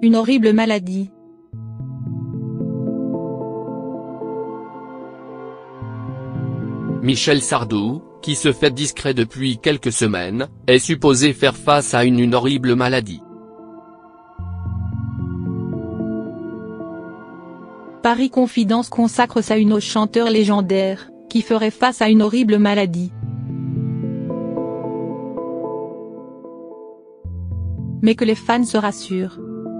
Une horrible maladie. Michel Sardou, qui se fait discret depuis quelques semaines, est supposé faire face à une horrible maladie. Paris Confidence consacre sa une au chanteur légendaire, qui ferait face à une horrible maladie. Mais que les fans se rassurent.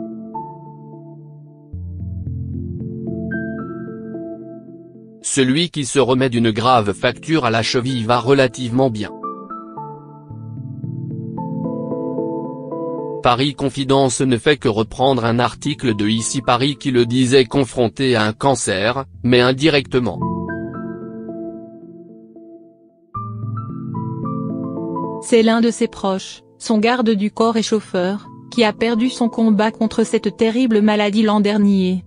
Celui qui se remet d'une grave fracture à la cheville va relativement bien. Paris Confidence ne fait que reprendre un article de Ici Paris qui le disait confronté à un cancer, mais indirectement. C'est l'un de ses proches, son garde du corps et chauffeur, qui a perdu son combat contre cette terrible maladie l'an dernier.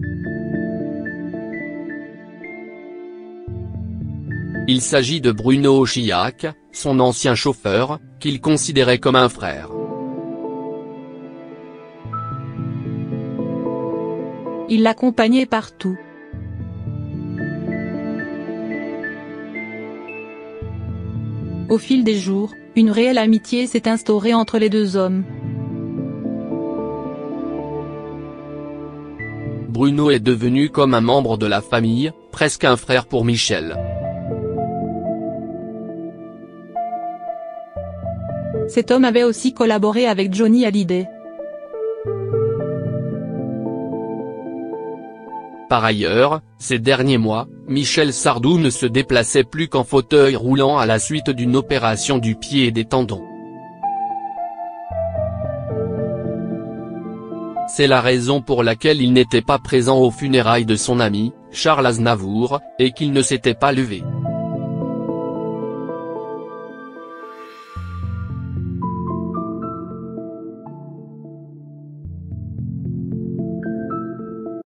Il s'agit de Bruno Chiac, son ancien chauffeur, qu'il considérait comme un frère. Il l'accompagnait partout. Au fil des jours, une réelle amitié s'est instaurée entre les deux hommes. Bruno est devenu comme un membre de la famille, presque un frère pour Michel. Cet homme avait aussi collaboré avec Johnny Hallyday. Par ailleurs, ces derniers mois, Michel Sardou ne se déplaçait plus qu'en fauteuil roulant à la suite d'une opération du pied et des tendons. C'est la raison pour laquelle il n'était pas présent aux funérailles de son ami, Charles Aznavour, et qu'il ne s'était pas levé.